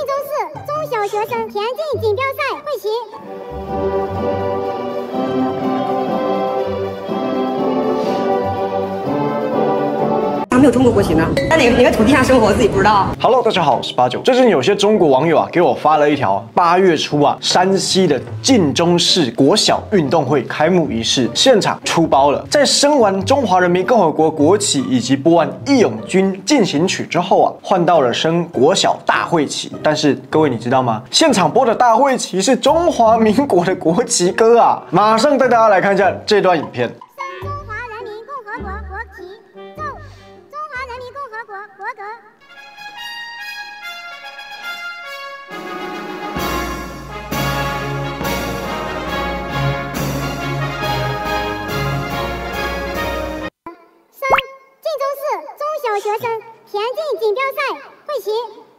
州市中小学生田径锦标赛会旗。 没有中国国旗呢，在哪个土地上生活自己不知道。 Hello， 大家好，我是89。最近有些中国网友给我发了一条8月初山西的晋中市国小运动会开幕仪式现场出包了。在升完中华人民共和国国旗以及播完《义勇军进行曲》之后换到了升国小大会旗。但是各位你知道吗？现场播的大会旗是中华民国的国旗歌啊！马上带大家来看一下这段影片。 中华人民共和国国旗，奏中华人民共和国国歌。升晋州市中小学生田径锦标赛会旗。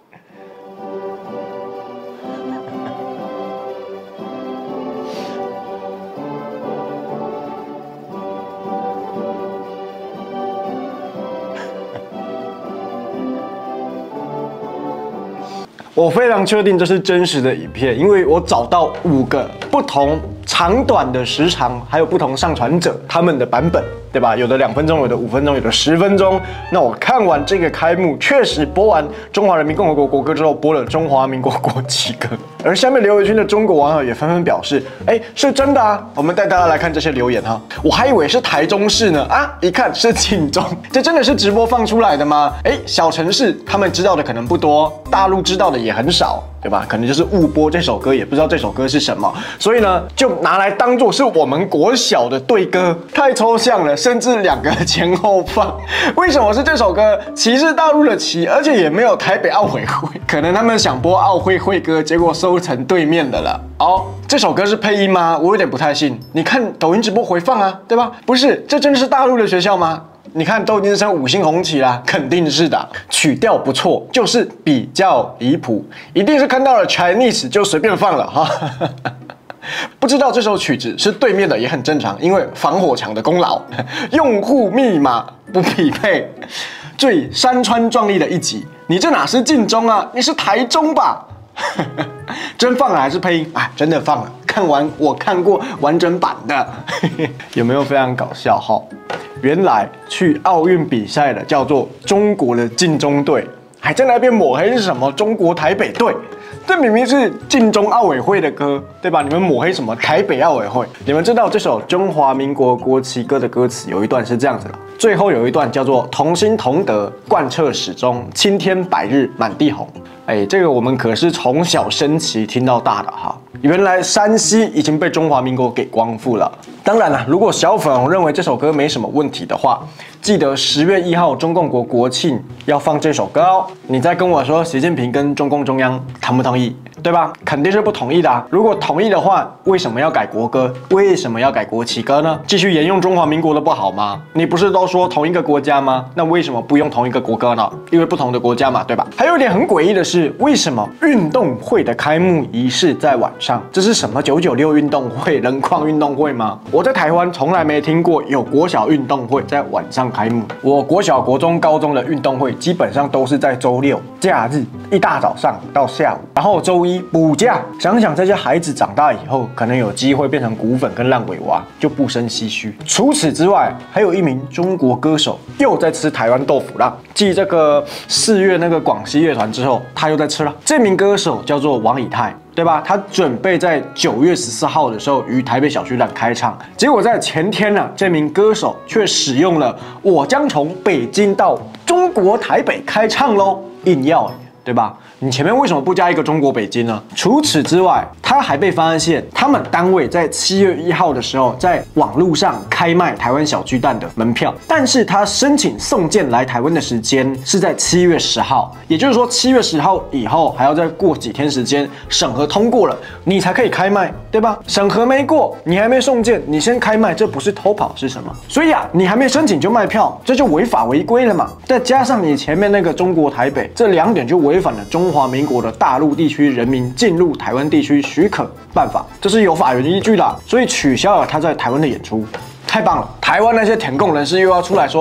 我非常确定这是真实的影片，因为我找到5个不同长短的时长，还有不同上传者他们的版本，对吧？有的2分钟，有的5分钟，有的10分钟。那我看完这个开幕，确实播完中华人民共和国国歌之后，播了中华民国国旗歌。而下面留言区的中国网友也纷纷表示，是真的啊！我们带大家来看这些留言哈。我还以为是台中市呢，一看是晋中，这真的是直播放出来的吗？小城市他们知道的可能不多，大陆知道的也很少。 对吧？可能就是误播这首歌，也不知道这首歌是什么，所以呢，就拿来当做是我们国小的队歌，太抽象了，甚至2个前后放。为什么是这首歌？旗是大陆的旗，而且也没有台北奥委会，可能他们想播奥会会歌，结果收成对面的了。这首歌是配音吗？我有点不太信。你看抖音直播回放啊，对吧？不是，这真的是大陆的学校吗？ 你看，都已经升5星红旗啦，肯定是的。曲调不错，就是比较离谱，一定是看到了 Chinese 就随便放了哈。不知道这首曲子是对面的也很正常，因为防火墙的功劳。用户密码不匹配，最山川壮丽的一集，你这哪是晋中啊？你是台中吧？真放了还是配音？真的放了。看完我看过完整版的，有没有非常搞笑哈？ 原来去奥运比赛的叫做中国的晋中队，还在那边抹黑是什么中国台北队？这明明是晋中奥委会的歌，对吧？你们抹黑什么台北奥委会？你们知道这首中华民国国旗歌的歌词有一段是这样子的，最后有一段叫做“同心同德，贯彻始终，青天白日满地红”。这个我们可是从小升旗听到大的哈。原来山西已经被中华民国给光复了。当然了，如果小粉红认为这首歌没什么问题的话，记得10月1号中共国庆要放这首歌哦。你再跟我说习近平跟中共中央同不同意，对吧？肯定是不同意的啊。如果同意的话，为什么要改国歌？为什么要改国旗歌呢？继续沿用中华民国的不好吗？你不是都说同一个国家吗？那为什么不用同一个国歌呢？因为不同的国家嘛，对吧？还有一点很诡异的是，为什么运动会的开幕仪式在晚上？这是什么996运动会、人矿运动会吗？我在台湾从来没听过有国小运动会在晚上开幕。我国小、国中、高中的运动会基本上都是在周6假日，一大早上到下午，然后周1补假。想想这些孩子长大以后，可能有机会变成骨粉跟烂尾娃，就不胜唏嘘。除此之外，还有一名中国歌手又在吃台湾豆腐啦。继这个4月那个广西乐团之后，他又在吃了。这名歌手叫做王以太。 对吧？他准备在9月14号的时候于台北小巨蛋开唱，结果在前天呢，这名歌手却使用了“我将从北京到中国台北开唱喽”，硬要，对吧？你前面为什么不加一个中国北京呢？除此之外，他还被发现，他们单位在7月1号的时候，在网络上开卖台湾小巨蛋的门票，但是他申请送件来台湾的时间是在7月10号，也就是说7月10号以后还要再过几天时间审核通过了，你才可以开卖，对吧？审核没过，你还没送件，你先开卖，这不是偷跑是什么？所以你还没申请就卖票，这就违法违规了嘛。再加上你前面那个中国台北，这2点就违反了中华民国的大陆地区人民进入台湾地区许可办法，这是有法源依据的，所以取消了他在台湾的演出，太棒了！台湾那些舔共人士又要出来说，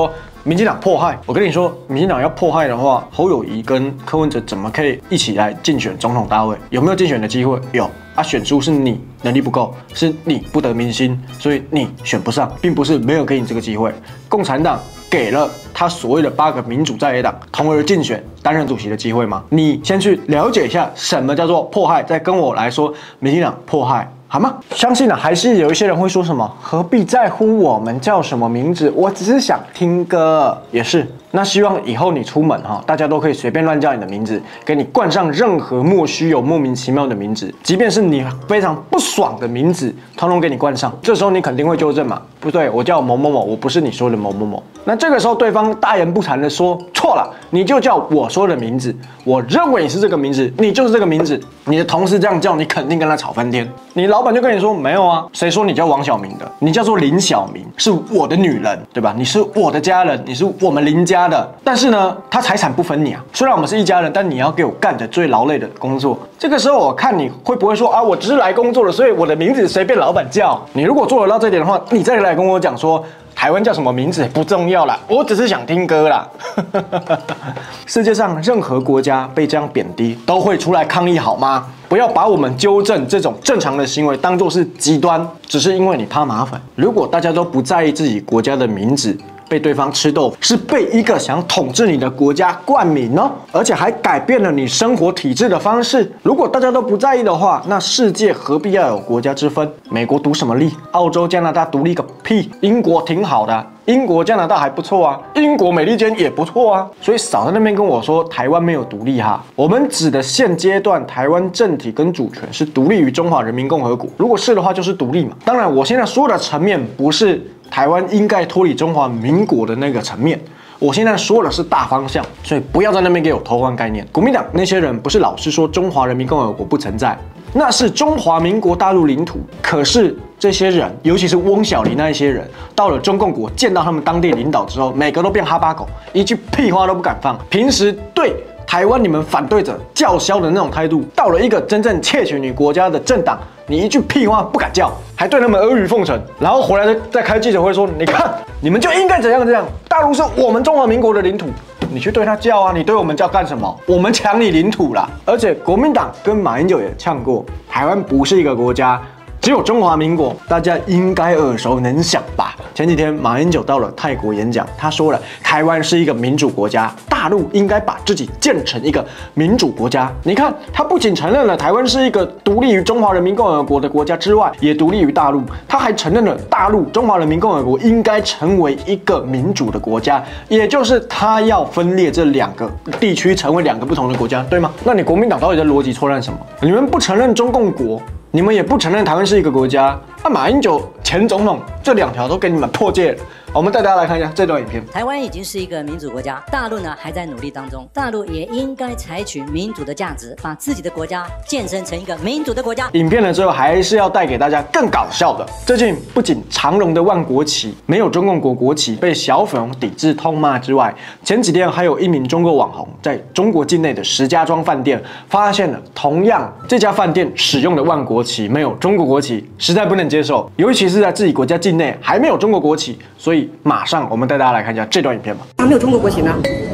民进党迫害。我跟你说，民进党要迫害的话，侯友宜跟柯文哲怎么可以一起来竞选总统大位？有没有竞选的机会？有啊，选出是你能力不够，是你不得民心，所以你选不上，并不是没有给你这个机会。共产党给了他所谓的8个民主在野党同而竞选担任主席的机会吗？你先去了解一下什么叫做迫害，再跟我来说民进党迫害。好吗？相信呢，还是有一些人会说什么，何必在乎我们叫什么名字？我只是想听歌，也是。那希望以后你出门哈，大家都可以随便乱叫你的名字，给你冠上任何莫须有、莫名其妙的名字，即便是你非常不爽的名字，统统给你冠上。这时候你肯定会纠正嘛？不对，我叫某某某，我不是你说的某某某。那这个时候对方大言不惭的说错了，你就叫我说的名字，我认为你是这个名字，你就是这个名字。你的同事这样叫，你肯定跟他吵翻天。你老板就跟你说没有啊，谁说你叫王小明的？你叫做林小明，是我的女人，对吧？你是我的家人，你是我们林家的。但是呢，他财产不分你啊。虽然我们是一家人，但你要给我干着最劳累的工作。这个时候我看你会不会说啊，我只是来工作的，所以我的名字随便老板叫。你如果做得到这点的话，你再来跟我讲说台湾叫什么名字不重要啦，我只是想听歌啦。世界上任何国家被这样贬低，都会出来抗议好吗？不要把我们纠正这种正常的行为当作是极端，只是因为你怕麻烦。如果大家都不在意自己国家的名字被对方吃豆腐，是被一个想统治你的国家冠名哦，而且还改变了你生活体制的方式。如果大家都不在意的话，那世界何必要有国家之分？美国独什么立？澳洲、加拿大独立个屁！英国挺好的啊，英国、加拿大还不错啊，英国美利坚也不错啊。所以少在那边跟我说台湾没有独立哈，我们指的现阶段台湾政体跟主权是独立于中华人民共和国，如果是的话就是独立嘛。当然，我现在说的层面不是台湾应该脱离中华民国的那个层面，我现在说的是大方向，所以不要在那边给我偷换概念。国民党那些人不是老是说中华人民共和国不存在，那是中华民国大陆领土。可是这些人，尤其是翁小黎那一些人，到了中共国见到他们当地领导之后，每个都变哈巴狗，一句屁话都不敢放。平时对台湾你们反对者叫嚣的那种态度，到了一个真正窃取你国家的政党，你一句屁话不敢叫，还对他们阿谀奉承，然后回来再开记者会说，你看你们就应该怎样怎样，大陆是我们中华民国的领土，你去对他叫啊，你对我们叫干什么？我们抢你领土啦！而且国民党跟马英九也呛过，台湾不是一个国家，只有中华民国，大家应该耳熟能详吧？前几天马英九到了泰国演讲，他说了，台湾是一个民主国家，大陆应该把自己建成一个民主国家。你看，他不仅承认了台湾是一个独立于中华人民共和国的国家之外，也独立于大陆，他还承认了大陆中华人民共和国应该成为一个民主的国家，也就是他要分裂这2个地区成为2个不同的国家，对吗？那你国民党到底在逻辑错乱什么？你们不承认中共国，你们也不承认台湾是一个国家，那马英九前总统这2条都给你们破戒了。我们带大家来看一下这段影片。 台湾已经是一个民主国家，大陆呢还在努力当中。大陆也应该采取民主的价值，把自己的国家建设成一个民主的国家。 影片了之后，还是要带给大家更搞笑的。最近不仅长荣的万国旗没有中共国国旗被小粉红抵制痛骂之外，前几天还有一名中国网红在中国境内的石家庄饭店发现了同样这家饭店使用的万国旗没有中国国旗，实在不能接受，尤其是在自己国家境内还没有中国国旗，所以马上我们带大家来看一下这段影片吧。 还没有中国国旗呢。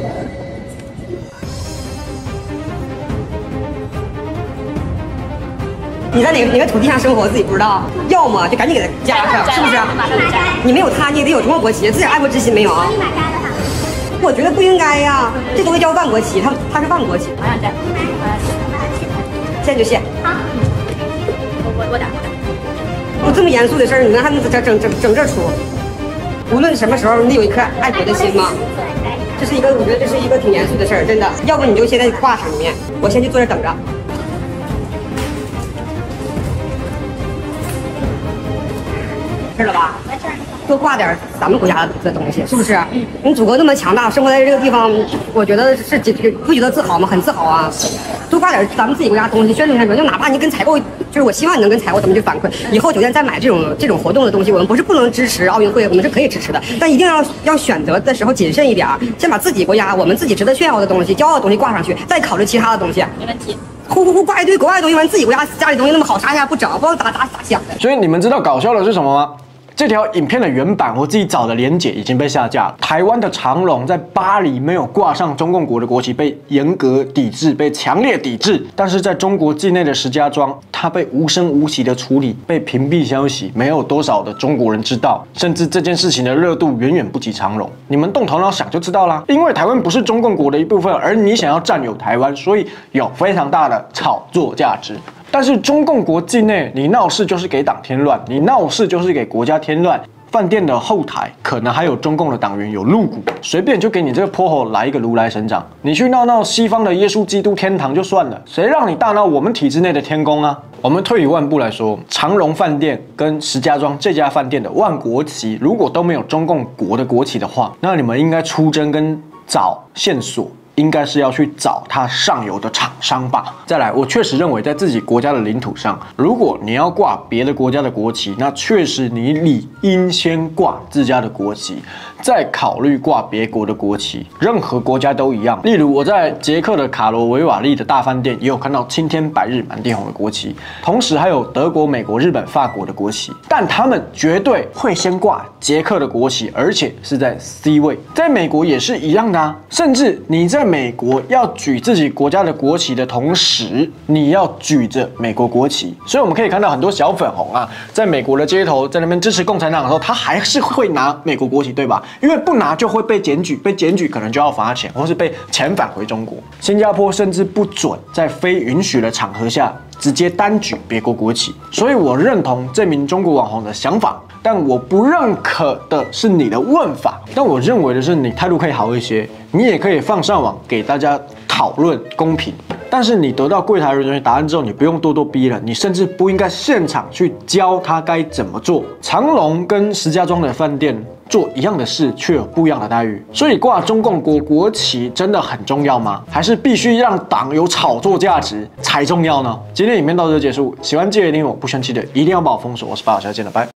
你在哪个土地上生活自己不知道，要么就赶紧给它加上，是不是？你没有它，你也得有中国国旗，自己爱国之心没有啊？我觉得不应该呀，这东西叫万国旗，它是万国旗。 我想摘， 现在就现。 好，我打。 不这么严肃的事儿，你们还能整这出？无论什么时候，你得有一颗爱国的心吗？这是一个，我觉得这是一个挺严肃的事儿，真的。要不你就现在挂上面，我先去坐这等着。知道吧？多挂点咱们国家的东西，是不是？你祖国那么强大，生活在这个地方，我觉得是不觉得自豪吗？很自豪啊！多挂点咱们自己国家的东西，宣传，就哪怕你跟采购，就是我希望你能跟采购怎么去反馈，以后酒店再买这种活动的东西，我们不是不能支持奥运会，我们是可以支持的，但一定要选择的时候谨慎一点，先把自己国家我们自己值得炫耀的东西、骄傲的东西挂上去，再考虑其他的东西。 没问题。 呼挂一堆国外的东西，完自己国家里东西那么好，啥也不整，不知道咋想的。 所以你们知道搞笑的是什么吗？ 这条影片的原版我自己找的连结已经被下架了。台湾的长荣在巴黎没有挂上中共国的国旗，被严格抵制，被强烈抵制。但是在中国境内的石家庄，它被无声无息的处理，被屏蔽消息，没有多少的中国人知道，甚至这件事情的热度远远不及长荣。你们动头脑想就知道啦。因为台湾不是中共国的一部分，而你想要占有台湾，所以有非常大的炒作价值。但是中共国境内，你闹事就是给党添乱，你闹事就是给国家添乱。饭店的后台可能还有中共的党员有入股，随便就给你这个泼猴来一个如来神掌。你去闹闹西方的耶稣基督天堂就算了，谁让你大闹我们体制内的天宫啊？我们退一万步来说，长荣饭店跟石家庄这家饭店的万国旗，如果都没有中共国的国旗的话，那你们应该出征跟找线索。应该是要去找它上游的厂商吧。再来，我确实认为在自己国家的领土上，如果你要挂别的国家的国旗，那确实你理应先挂自家的国旗，再考虑挂别国的国旗。任何国家都一样。例如我在捷克的卡罗维瓦利的大饭店也有看到青天白日满地红的国旗，同时还有德国、美国、日本、法国的国旗，但他们绝对会先挂捷克的国旗，而且是在 C 位。在美国也是一样的啊，甚至你在美国要举自己国家的国旗的同时，你要举着美国国旗。所以我们可以看到很多小粉红啊，在美国的街头在那边支持共产党的时候，他还是会拿美国国旗，对吧？因为不拿就会被检举，被检举可能就要罚钱，或是被遣返回中国。新加坡甚至不准在非允许的场合下直接单举别国国旗。所以我认同这名中国网红的想法，但我不认可的是你的问法。但我认为的是你态度可以好一些，你也可以放上网给大家讨论公平。但是你得到柜台人员答案之后，你不用咄咄逼人，你甚至不应该现场去教他该怎么做。长荣跟石家庄的饭店做一样的事，却有不一样的待遇。所以挂中共国旗真的很重要吗？还是必须让党有炒作价值才重要呢？今天影片到这结束，喜欢记得订阅我，不生气的一定要把我封锁。我是巴老师，见了，拜。